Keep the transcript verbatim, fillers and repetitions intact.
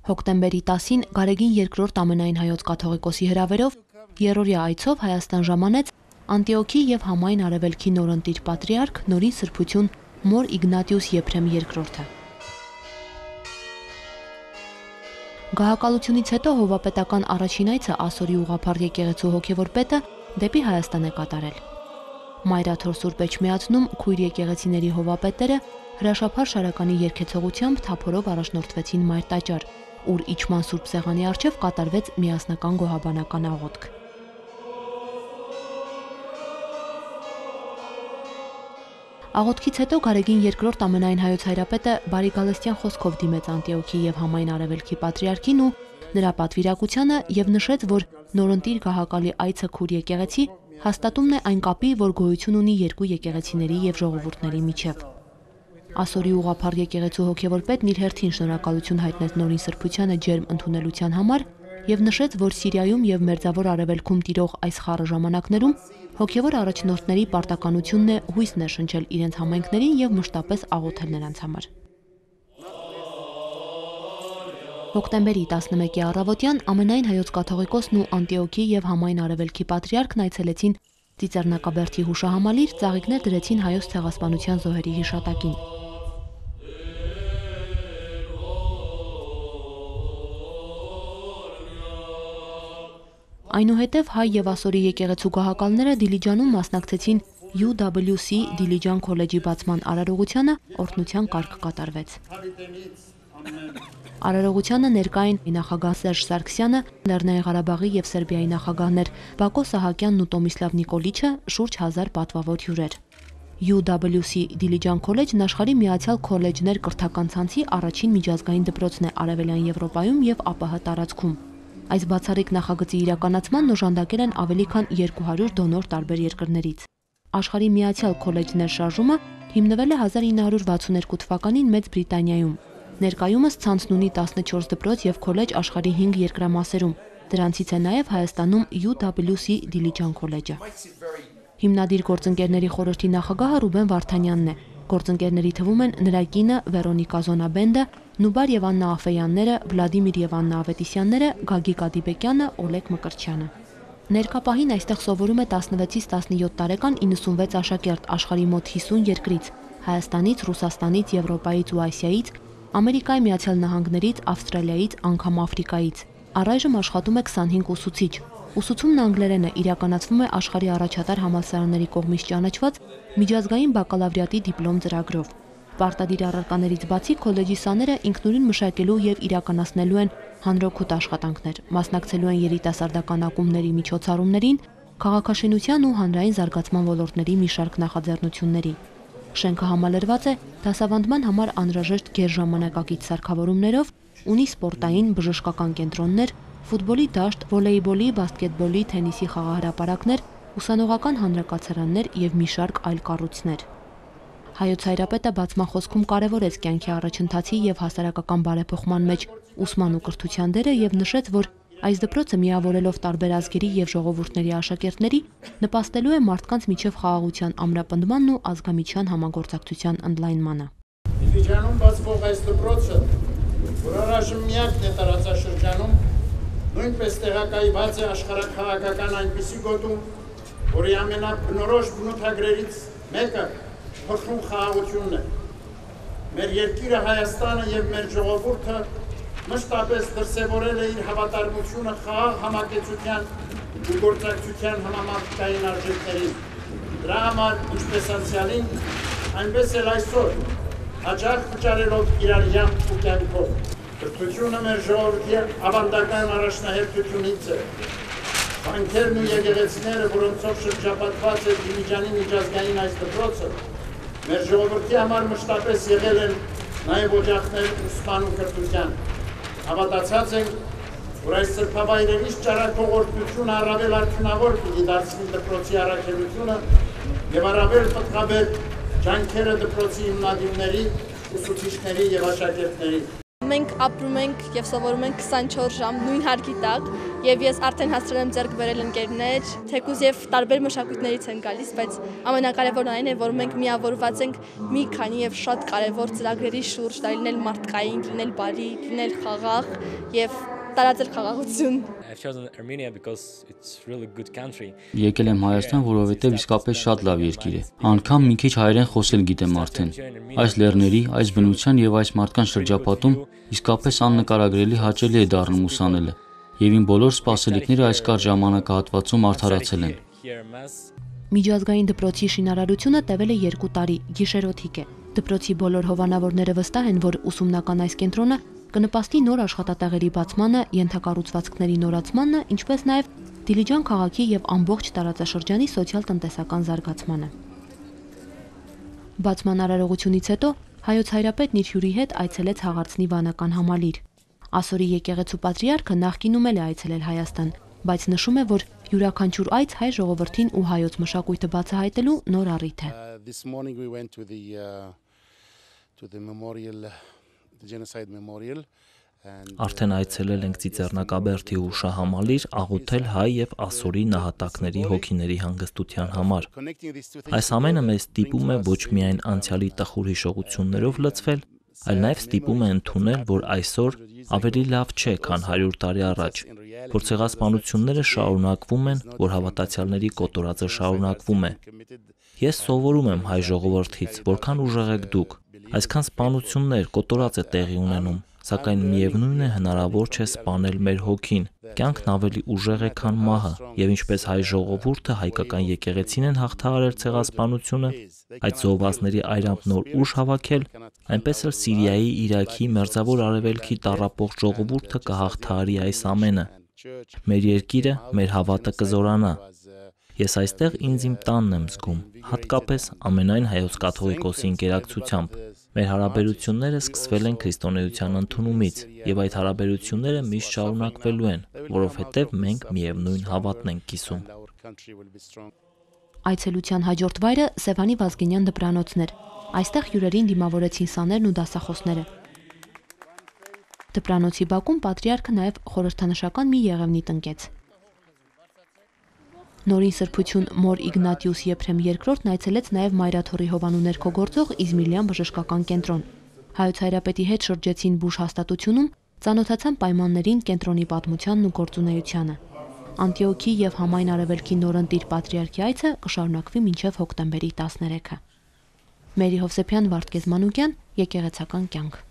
Հոկտեմբերի տասին Գարեգին երկրորդ ամենայն հայոց կաթողիկոսի հրավերով երրորդյա այցով Հայաստան ժամանեց Անտիոքի և Համայն Արևելքի նորընտիր պատրիարք Նորին Սրբություն Մոր Իգնատիուս Եփրեմ երկրորդը։ Գահակալությունից հետո հովվապետական առաջին այցը Ասորի ուղղափառ եկեղեցու հոգևոր պետը դեպի Հայաստան է կատարել։ Մայրաթոր Սուրբ Էջմիածնում քույր եկեղեցիների հովվապետերը հրաշափառ շարականի երգեցողությամբ թափորով առաջնորդվեցին Մայր տաճար, ուր իջման Սուրբ Սեղանի առջև կատարվեց միասնական գոհաբանական աղոթք։ Աղոթքից հետո Գարեգին երկրորդ ամենայն հայոց հայրապետը բարի գալստյան խոսքով դիմեց Անտիոքի և Համայն Արևելքի պատրիարքին ու նրա պատվիրակությանը և նշեց, որ նորընտիր գահակալի այցը քուր եկեղեցի հաստատումն է այն կապի, որ գոյություն ունի երկու եկեղեցիների և ժողովուրդների միջև։ Ասորի ուղղափառ եկեղեցու հոգևոր պետն իր հերթին շնորհակալություն հայտնեց Նորին Սրբությանը ջերմ ընդունելության համար և նշեց, որ Սիրիայում և Մերձավոր Արևելքում տիրող այս խառը ժամանակներում հոգևոր առաջնորդների պարտականությունն է հույսն է շնչել իրենց համայնքներին և մշտապես աղոթել նրանց համար։ Հոկտեմբերի տասնմեկի առավոտյան ամենայն հայոց կաթողիկոսն ու Անտիոքի և Համայն Արևելքի պատրիարքն այցելեցին Ծիծեռնակաբերդի հուշահամալիր, ծաղիկներ դրեցին հայոց ցեղասպանության զոհերի հիշատակին։ Այնուհետև հայ և ասորի եկեղեցու գահակալները Դիլիջանում մասնակցեցին յու դաբլյու սի Դիլիջան քոլեջի բացման արարողությանը, օրհնության կարգ կատարվեց։ Արարողությանը ներկա էին նախագահ Սերժ Սարգսյանը, Լեռնային Ղարաբաղի և Սերբիայի նախագահներ Բակո Սահակյանն ու Տոմիսլավ Նիկոլիչը, շուրջ հազար պատվավոր հյուրեր։ յու դաբլյու սի Դիլիջան քոլեջն աշխարհի միացյալ քոլեջներ կրթական ցանցի առաջին միջազգային դպրոցն է Արևելյան Եվրոպայում և ԱՊՀ տարածքում։ Այս բացառիկ նախագծի իրականացմանն օժանդակել են ավելի քան երկու հարյուր դոնոր տարբեր երկրներից։ Աշխարհի միացյալ քոլեջներ շարժումը հիմնվել է հազար ինը հարյուր վաթսունութ թվականին Մեծ Բրիտանիայում։ Ներկայումս ցանցն ունի տասնչորս դպրոց և քոլեջ աշխարհի հինգ երկրամասերում, դրանցից է նաև Հայաստանում յու դաբլյու սի Դիլիջան քոլեջը։ Հիմնադիր գործընկերների խորհրդի նախագահը Ռուբեն Վարդանյանն է։ Գործընկերների թվում են նրա կինը Վերոնիկա Զոնաբենդը, Նուբար և Աննա Աֆեյանները, Վլադիմիր և Աննա Ավետիսյանները, Գագիկ Ադիբեկյանը, Օլեգ Մկրտչյանը։ Ներկա պահին այստեղ սովորում է տասնվեցից տասնյոթ տարեկան իննսունվեց աշակերտ աշխարհի մոտ հիսուն երկրից՝ Հայաստանից, Ռուսաստանից, Եվրոպայից ու Ասիայից, Ամերիկայի Միացյալ Նահանգներից, Ավստրալիայից, անգամ Աֆրիկայից։ Առայժմ աշխատում է քսանհինգ ուսուցիչ։ Ուսուցումն անգլերեն է, իրականացվում է աշխարհի առաջատար համալսարանների կողմից ճանաչված միջազգային բակալավրիատի դիպլոմ ծրագրով։ Պարտադիր առարկաներից բացի քոլեջի սաները ինքնուրույն մշակելու և իրականացնելու են հանրօգուտ աշխատանքներ, մասնակցելու են երիտասարդական ակումբների միջոցառումներին, քաղաքաշինության ու հանրային զարգացման ոլորտների մի շարք նախաձեռնությունների։ Շենքը համալրված է դասավանդման համար անհրաժեշտ գերժամանակակից սարքավորումներով, ունի սպորտային, բժշկական կենտրոններ, ֆուտբոլի դաշտ, վոլեյբոլի, բասկետբոլի, թենիսի խաղահրապարակներ, ուսանողական հանրակացարաններ և մի շարք այլ կառույցներ։ Հայոց հայրապետը բացման խոսքում կարևորեց կյանքի առաջընթացի և հասարակական բարեփոխման մեջ ուսման ու կրթության դերը և նշեց, որ այս դպրոցը միավորելով տարբեր ազգերի և ժողովուրդների աշակերտների նպաստելու է մարդկանց միջև խաղաղության ամրապնդմանն ու ազգամիջյան համագործակցության ընդլայնմանը։ Դիլիջանում բացվող այս դպրոցը, որ առայժմ միակն է տարածաշրջանում, նույնպես տեղակայված է աշխարհաքաղաքական այնպիսի գոտում, որի ամենաբնորոշ բնութագրերից մեկը փոխում խաղաղությունն է։ Մեր երկիրը Հայաստանը և մեր ժողովուրդը մշտապես դրսևորել է իր հավատարմությունը խաղաղ համակեցության ու գործակցության համամարտկային արժեքներին։ Դրա համար, ինչպես անցյալին, այնպես էլ այսօր, հաճախ վճարելով իրար յանք ու կյանքով, կրթությունը մեր ժողովրդի ավանդական առաջնահերթությունից է։ Վանքերն ու եկեղեցիները, որոնցով շրջապատված է Դիլիջանի միջազգային այս դպրոցը, մեր ժողովրդի համար մշտապես եղել են նաև օջախներ ուսման ու կրթության։ Հավատացած ենք, որ այս սրբավայրերից ճարակող օրհնությունը առավել արդյունավոր պիտի դարձնի դպրոցի առաքելությունը և առավել պտղաբեր ջանքերը դպրոցի հիմնադիրների, ուսուցիչների և աշակերտների։ Մենք ապրում ենք եւ սովորում ենք քսանչորս ժամ նույն հարկի տակ եւ ես արդեն հասցրել եմ ձեռք բերել ընկերներ, թեկուզ եւ տարբեր մշակույթներից են գալիս, բայց ամենակարևորն այն է, որ մենք միավորված ենք մի քանի եւ շատ կարևոր ծրագրերի շուրջ, դա լինել մարդկային, լինել բարի, լինել խաղաղ եւ տարածել խաղաղություն։ Եկել եմ Հայաստան, որովհետև իսկապես շատ լավ երկիր է։ Անգամ մի քիչ հայերեն խոսել գիտեմ արդեն։ Այս լեռների, այս բնության եւ այս մարդկանց շրջապատում իսկապես աննկարագրելի հաճելի է դառնում ուսանելը։ Եվ իմ բոլոր սպասելիքները այս կարճ ժամանակահատվածում արդարացել են։ Միջազգային դպրոցի շինարարությունը տևել է երկու տարի, գիշերօթիկ է։ Դպրոցի բոլոր հովանավորները վստահ են, որ ուսումնական այս կենտրոնը կնպաստի նոր աշխատատեղերի բացմանը, ենթակառուցվածքների նորացմանը, ինչպես նաև Դիլիջան քաղաքի եւ ամբողջ տարածաշրջանի սոցիալ-տնտեսական զարգացմանը։ Բացման արարողությունից հետո հայոց հայրապետն իր հյուրի հետ այցելեց Հաղարծնի վանական համալիր։ Ասորի եկեղեցու պատրիարքը նախկինում էլ է այցելել Հայաստան, բայց նշում է, որ յուրաքանչյուր այց հայ ժողովրդին ու հայոց մշակույթը բացահայտելու նոր առիթ է։ Արդեն այցելել ենք Ծիծեռնակաբերդի հուշահամալիր աղոթել հայ եւ ասորի նահատակների հոգիների հանգստության համար։ Այս ամենը մեզ ստիպում է ոչ միայն անցյալի տխուր հիշողություններով լցվել, այլ նաև ստիպում է ընդունել, որ այսօր ավելի լավ չէ, քան հարյուր տարի առաջ, որ ցեղասպանությունները շարունակվում են, որ հավատացյալների կոտորածը շարունակվում է։ Ես սովորում եմ հայ ժողովրդից, որքան ուժեղ եք դուք, այսքան սպանություններ, կոտորած է տեղի ունենում, սակայն միևնույն է հնարավոր չէ սպանել մեր հոգին, կյանքն ավելի ուժեղ է, քան մահը, եւ ինչպես հայ ժողովուրդը հայկական եկեղեցին են հաղթահարել ցեղասպանությունը, այդ զոհվածների այրամբ նոր ուժ հավաքել, այնպես էլ Սիրիայի, Իրաքի, Մերձավոր Արևելքի տառապող ժողովուրդը կհաղթահարի այս ամենը։ Մեր երկիրը, մեր հավատը կզորանա։ Ես այստեղ ինձ իմ տանն եմ զգում, հատկապես ամենայն հայոց կաթողիկոսի ընկերակցությամբ։ Մեր հարաբերությունները սկսվել են քրիստոնեության ընդունումից, եւ այդ հարաբերությունները միշտ շարունակվելու են, որովհետեւ մենք միևնույն հավատն ենք կիսում։ Այցելության հաջորդ վայրը Սևանի Վազգենյան դպրանոցն էր։ Այստեղ հյուրերին դիմավորեցին սաներն ու դասախոսները։ Դպրանոցի բակում պատրիարքը նաև խորհրդանշական մի եղևնի տնկեց։ Նորին սրբություն Մոր Իգնատիուս Եփրեմ երկրորդն այցելեց նաև Մայրաթորի հովանու ներքո գործող Իզմիլյան բժշկական կենտրոն։ Հայոց հայրապետի հետ շրջեցին բուժ հաստատությունում, ծանոթացան պայմաններին, կենտրոնի պատմությանն ու գործունեությանը։ Անտիոքի եւ Համայն Արևելքի նորընտիր պատրիարքի այցը կշարունակվի մինչև հոկտեմբերի տասներեքը։ Մերի Հովսեփյան, Վարդգես Մանուկյան, Եկեղեցական կյանք։